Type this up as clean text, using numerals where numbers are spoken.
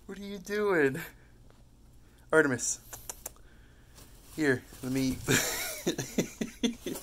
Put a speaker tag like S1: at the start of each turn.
S1: What are you doing? Artemis. Here, let me...